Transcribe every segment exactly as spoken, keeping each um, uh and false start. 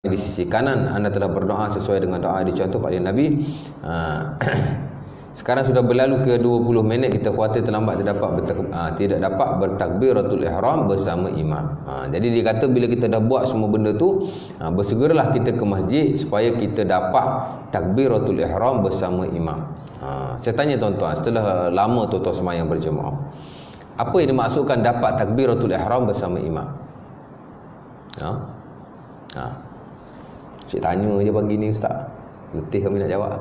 di sisi kanan, anda telah berdoa sesuai dengan doa dicontohkan oleh Nabi. Ha. Sekarang sudah berlalu ke dua puluh minit, kita khawatir terlambat tidak dapat bertak- ha, tidak dapat bertakbiratul ihram bersama imam. Ha, jadi dia kata bila kita dah buat semua benda tu, ha, bersegeralah kita ke masjid supaya kita dapat takbiratul ihram bersama imam. Ha, saya tanya tuan-tuan, setelah lama tuan-tuan sembahyang berjemaah, apa yang dimaksudkan dapat takbiratul ihram bersama imam? Ha? Ha. Cik tanya je pagi ni ustaz, letih kami nak jawab.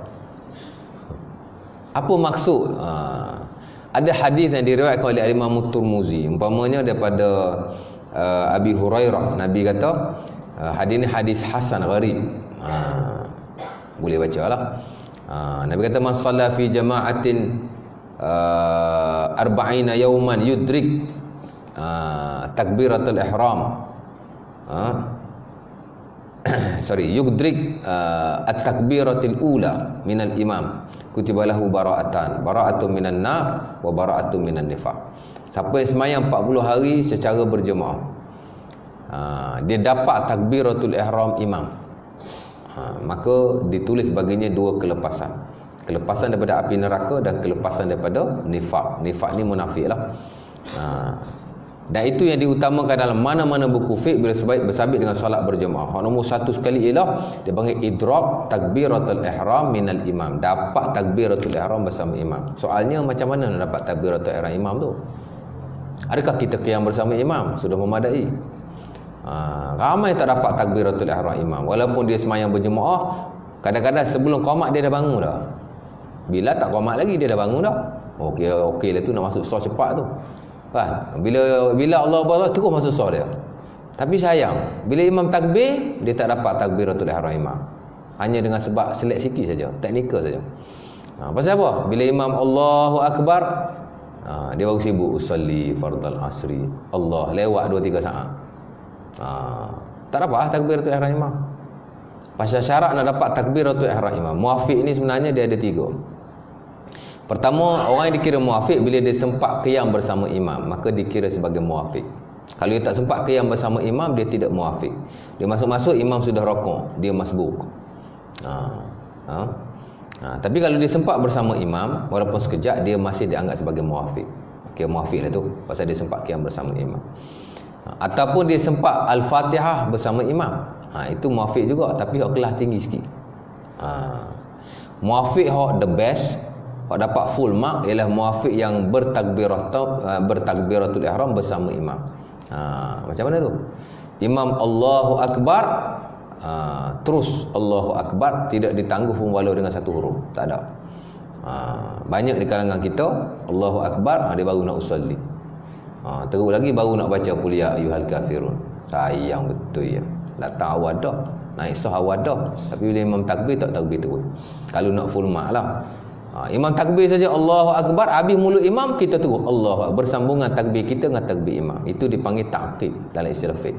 Apa maksud? Ha. Ada hadis yang diriwayatkan oleh Imam Tirmizi, umpamanya daripada uh, Abi Hurairah, Nabi kata uh, hadis ni hadis hasan gharib. Ha. Boleh bacalah. Ha. Nabi kata man shalla fi jama'atin uh, arba'ina yawman yudrik uh, takbiratul ihram. Ha. sorry yudrik uh, at-takbiratul ula minal imam kutiba lahu bara'atan bara'atun minan nar wa bara'atun minan nifaq. Siapa yang sembahyang empat puluh hari secara berjemaah, uh, dia dapat takbiratul ihram imam, uh, maka ditulis baginya dua kelepasan, kelepasan daripada api neraka dan kelepasan daripada nifaq. Nifaq ni munafik lah. uh, Dan itu yang diutamakan dalam mana-mana buku fiqh bila sebaik bersabit dengan solat berjemaah. Hak nombor satu sekali ialah dia panggil idrak takbiratul ihram minal imam. Dapat takbiratul ihram bersama imam. Soalnya macam mana nak dapat takbiratul ihram imam tu? Adakah kita qiyam bersama imam? Sudah memadai. Ha, ramai tak dapat takbiratul ihram imam. Walaupun dia sembahyang berjemaah, kadang-kadang sebelum qamat dia dah bangun dah. Bila tak qamat lagi dia dah bangun dah. Okey okey lah tu nak masuk solat cepat tu. Kan? Bila bila Allah Akbar terus masuk solat dia. Tapi sayang, bila imam takbir, dia tak dapat takbiratul ihram imam. Hanya dengan sebab selek sikit saja, teknikal saja. Ha, pasal apa? Bila imam Allahu Akbar, ha, dia baru sibuk usolli fardal asri. Allah lewat dua tiga saat. Ha, tak dapat takbiratul ihram imam. Pasal syarat nak dapat takbiratul ihram imam, muafiq ni sebenarnya dia ada tiga. Pertama, orang yang dikira muafiq bila dia sempat qiyam bersama imam, maka dikira sebagai muafiq. Kalau dia tak sempat qiyam bersama imam, dia tidak muafiq. Dia masuk-masuk imam sudah rukuk, dia masbuk. Ha. Ha. Ha. Tapi kalau dia sempat bersama imam, walaupun sekejap, dia masih dianggap sebagai muafiq. Kira muafiq lah tu, pasal dia sempat qiyam bersama imam. Ha. Ataupun dia sempat al-Fatihah bersama imam. Ha. Itu muafiq juga, tapi hak kelas tinggi sikit. Ha. Muafiq hak the best, hak dapat full mark ialah muafiq yang bertakbiratul bertakbiratul ihram bersama imam. Ha, macam mana tu? Imam Allahu Akbar, ha, terus Allahu Akbar, tidak ditangguh pun walau dengan satu huruf, tak ada. Ha, banyak di kalangan kita Allahu Akbar, ha, dia baru nak usolli. Ha, terus lagi baru nak baca qul ya ayyuhal kafirun. Sayang betul ya. Datang awal dah, naik sah awal dah, tapi bila imam takbir tak takbir terus. Kalau nak full mark lah. Ha, imam takbir saja Allahu Akbar, habis mulut imam kita terus Allahu Akbar, bersambungan takbir kita dengan takbir imam. Itu dipanggil ta'qib dalam istilah fiqh.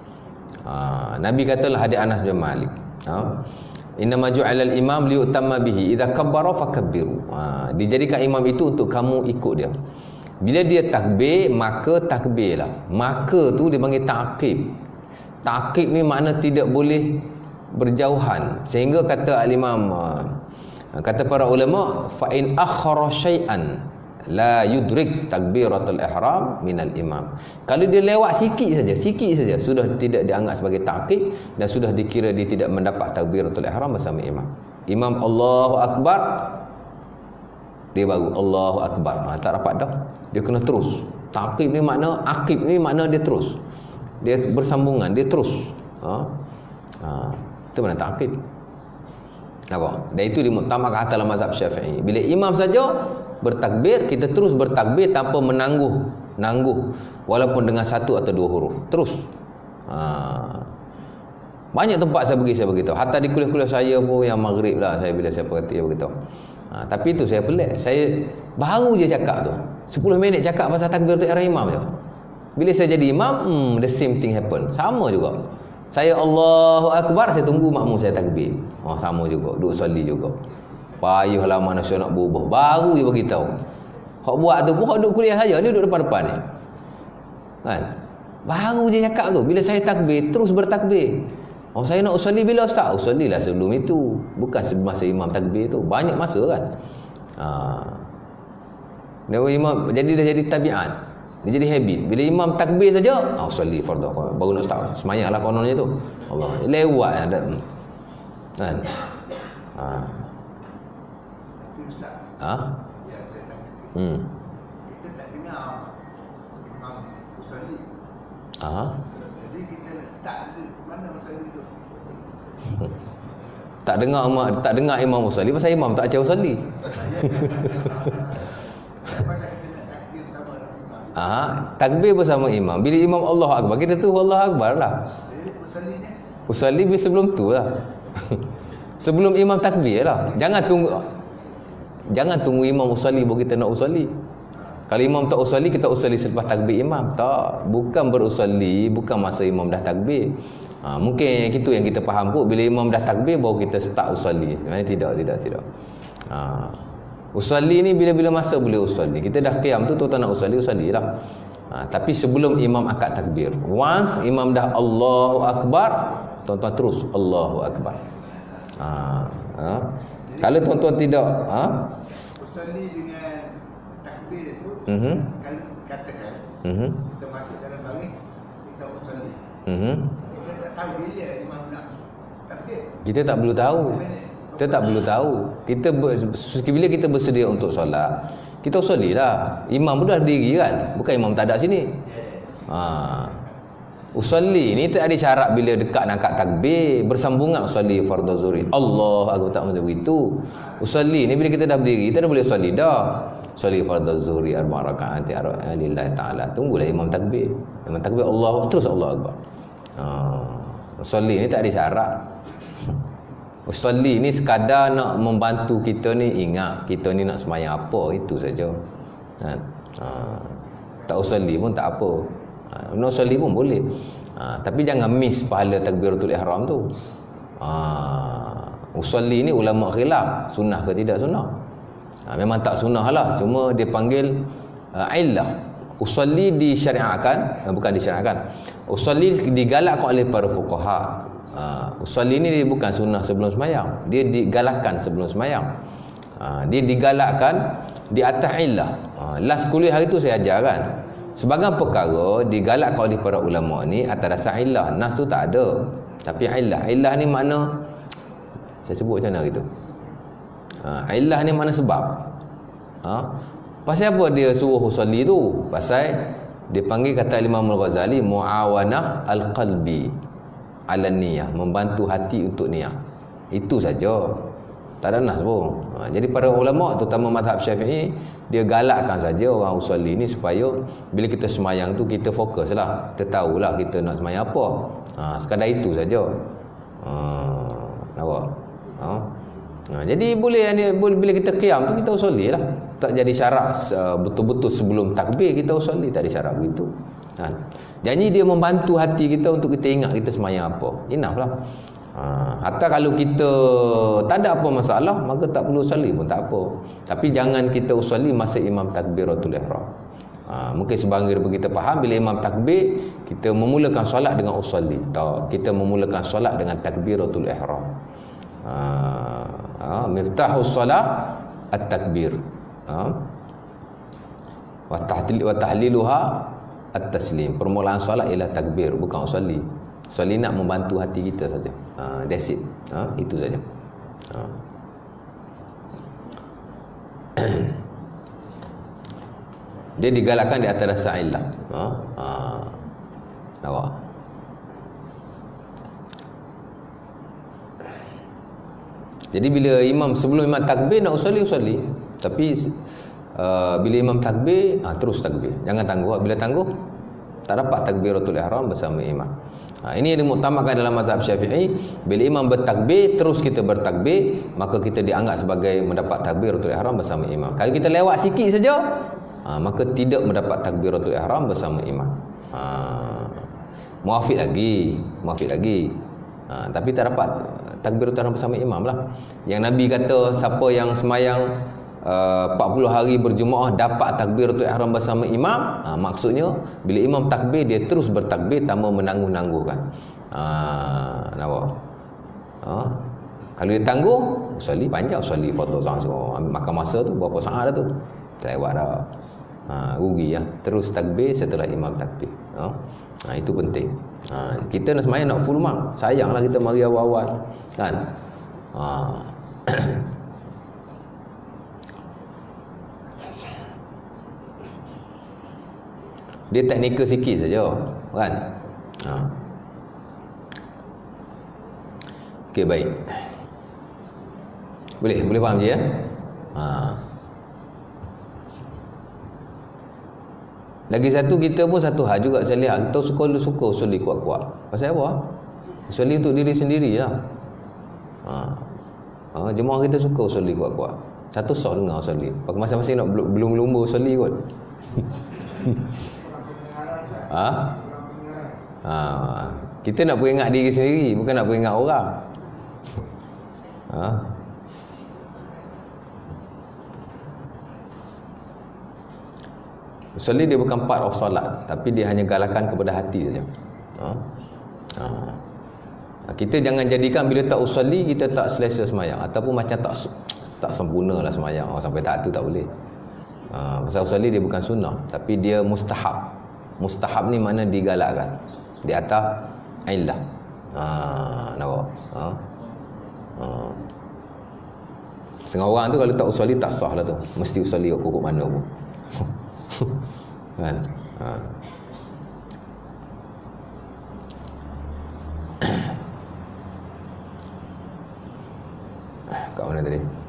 Ha, Nabi katalah hadis Anas bin Malik, ha, inna ma ju'alal imam liyutamma bihi idza kabbara fakabbiru. Ha, dijadikan imam itu untuk kamu ikut dia. Bila dia takbir, maka takbirlah. Maka tu dipanggil ta'qib. Ta'qib ni makna tidak boleh berjauhan. Sehingga kata al-Imam, kata para ulama, fa in akhara syai'an la yudrik takbiratul ihram minal imam. Kalau dia lewat sikit saja, sikit saja, sudah tidak dianggap sebagai ta'qib dan sudah dikira dia tidak mendapat takbiratul ihram bersama imam. Imam Allahu Akbar, dia baru Allahu Akbar. Ha, tak dapat dah. Dia kena terus. Ta'qib ni makna, aqib ni makna dia terus. Dia bersambungan, dia terus. Ha? Ha, itu mana ta'qib. Nampak? Dan itu dimuktamarkan dalam mazhab Syafi'i. Bila imam saja bertakbir, kita terus bertakbir tanpa menangguh, nangguh walaupun dengan satu atau dua huruf. Terus. Ha. Banyak tempat saya pergi saya beritahu. Hatta di kuliah-kuliah saya pun yang maghrib lah saya bila saya perhati beritahu. Ha, tapi itu saya pelik. Saya baru je cakap tu. sepuluh minit cakap pasal takbiratul ihram imam je. Bila saya jadi imam, hmm, the same thing happen. Sama juga. Saya Allahu Akbar, saya tunggu makmum saya takbir. Oh, sama juga, duduk soli juga. Payuhlah manusia nak berubah. Baru je beritahu. Hak buat tu pun hak duduk kuliah saja, ni duduk depan-depan ni. Kan? Baru je cakap tu. Bila saya takbir, terus bertakbir. Oh, saya nak usolli bila Ustaz? Usollilah sebelum itu. Bukan sebelum masa imam takbir tu. Banyak masa kan. Ha. Dia imam, jadi dah jadi tabiat. Dia jadi habit. Bila imam takbir saja, ah, usolli fardu. Baru nak start. Semayang lah kononnya tu. Allah. Lewat ada. Kan? Ha. Ha? Hmm. Kita tak dengar imam usolli. Ha? Jadi kita nak start dulu. Mana usolli tu? Tak dengar tak dengar imam usolli pasal imam tak ajar usolli. Ah, takbir bersama imam. Bila imam Allahu Akbar, kita tu Allahu Akbar lah. Jadi usolli ni? Usolli bila sebelum tu lah. Sebelum imam takbir lah. Jangan tunggu Jangan tunggu imam usolli baru kita nak usolli. Kalau imam tak usolli, kita usolli selepas takbir imam. Tak, bukan berusolli bukan masa imam dah takbir. Ha, mungkin itu yang kita faham pun, bila imam dah takbir baru kita start usolli. Maksudnya tidak, tidak, tidak. Ha, usolli ni bila-bila masa boleh usolli. Kita dah qiyam tu, tuan-tuan nak usolli, usolli lah. Ha, tapi sebelum imam akad takbir. Once imam dah Allahu Akbar, tuan-tuan terus Allahu Akbar. Ha, ha. Kalau tuan-tuan tidak, ha? Usolli dengan takbir tu, Mhm. kalau katakan Mhm. kita masuk dalam baris, kita usolli. Mhm. Kita tak tahu bila imam nak takbir. Kita tak perlu tahu. Kita tak perlu tahu. Kita ber, bila kita bersedia untuk solat, kita usolli lah. Imam pun dah diri kan. Bukan imam tak ada sini. Ha. Usolli ni tak ada syarat bila dekat nak angkat takbir, bersambungan usolli fardhu zuhri. Allah aku tak macam begitu. Usolli ni bila kita dah berdiri, kita dah boleh usolli dah. Usolli fardhu zuhri arba' rakaat lillahi taala. Tunggulah imam takbir. Imam takbir Allah terus Allah Akbar. Ha. Usolli ni tak ada syarat. Usolli ni sekadar nak membantu kita ni ingat kita ni nak sembahyang apa, itu saja. Kan? Ha. Tak usolli pun tak apa. Ha, nak usolli pun boleh. Ha, tapi jangan miss pahala takbiratul ihram tu. Ha, usolli ni ulama khilaf sunnah ke tidak sunnah. Ha, memang tak sunnah lah, cuma dia panggil uh, illah. Usolli disyariatkan, uh, bukan disyariatkan. Usolli digalakkan oleh para fuqaha. Uh, usolli ni dia bukan sunnah sebelum sembahyang, dia digalakkan sebelum sembahyang. Uh, dia digalakkan di atas illah. Uh, last kuliah hari tu saya ajar kan. Sebahagian perkara digalakkan oleh para ulama ni atas dasar illah. Nas tu tak ada. Tapi illah, illah ni makna, saya sebut macam mana gitu. Ha, illah ni mana sebab? Ha? Pasal apa dia suruh usolli tu? Pasal dia panggil, kata Imam Al-Ghazali, muawanah al-qalbi ala niyah, membantu hati untuk niat. Itu saja. Tak ada nas pun. Ha, jadi para ulama terutama mazhab Syafi'i, dia galakkan saja orang usolli ni supaya bila kita semayang tu kita fokuslah. Kita tahulah kita nak semayang apa. Ha, sekadar itu saja. Ha, nampak? Ha? Ha, jadi boleh bila kita qiyam tu kita usolli lah. Tak jadi syarat uh, betul-betul sebelum takbir kita usolli, tak ada syarat begitu. Ha. Jadi dia membantu hati kita untuk kita ingat kita semayang apa. Enough lah. Ha, hatta kalau kita tak ada apa masalah, maka tak perlu usolli pun tak apa. Tapi jangan kita usolli masa imam takbiratul ihram. Ha, mungkin sebahagian daripada kita faham bila imam takbir kita memulakan solat dengan usolli. Tak, kita memulakan solat dengan takbiratul ihram. Ha, ha, miftahus solat at-takbir. Ha? Wa tahlil wa tahliluha at-taslim. Permulaan solat ialah takbir, bukan usolli. Usolli nak membantu hati kita saja. Ha, that's it. Ha, itu saja. Ha. Dia digalakkan di atas dasar illah. Ha? Ha. Nampak? Jadi bila imam, sebelum imam takbir nak usolli, usolli. Tapi uh, bila imam takbir, ha, terus takbir. Jangan tangguh. Bila tangguh, tak dapat takbiratul ihram bersama imam. Ha, ini yang dimuktamadkan dalam mazhab Syafi'i. Bila imam bertakbir, terus kita bertakbir, maka kita dianggap sebagai mendapat takbiratul ihram bersama imam. Kalau kita lewat sikit saja, ha, maka tidak mendapat takbiratul ihram bersama imam. Ha, muafiq lagi, muafiq lagi. Ha, tapi tak dapat takbiratul ihram bersama imam lah. Yang Nabi kata siapa yang semayang uh, empat puluh hari berjemaah dapat takbiratul ihram bersama imam, ha, maksudnya bila imam takbir dia terus bertakbir tanpa menangguh-nangguhkan. Ha, Ah, nampak? Ha? Kalau dia tangguh, usolli panjang, usolli fardu zuhur. Oh, makan masa tu berapa saat dah tu? Terlewat dah. Ha, rugi ya. Terus takbir setelah imam takbir. Ha? Ha, itu penting. Ha, kita nak sembahyang nak full mark. Sayanglah kita mari awal-awal. Kan? Ha. Dia teknikal sikit saja, kan? Ha. Okey, baik. Boleh, boleh faham je ya? Ha. Lagi satu, kita pun satu hal juga saya lihat, kita suka suka usolli kuat-kuat. Pasal apa? Usolli untuk diri sendiri lah. Ha. Ha, jemaah kita suka usolli kuat-kuat. Satu sok dengar usolli. Pakai masing-masing nak belum lumba usolli kot. Ha? Ha. Kita nak peringat diri sendiri, bukan nak peringat orang. Ha? Usolli dia bukan part of solat, tapi dia hanya galakan kepada hati saja. Ha? Ha. Kita jangan jadikan bila tak usolli kita tak selesa semayang, ataupun macam tak tak sempurna lah semayang. Oh, sampai tak tu tak boleh. Ha, pasal usolli dia bukan sunnah, tapi dia mustahab. Mustahab ni mana digalakkan di atas illah. Ha, nampak? Ha? Ha. Setengah orang tu kalau tak usolli tak sah lah tu. Mesti usolli pokok mana pun. Kan? Ha. Kat mana tadi?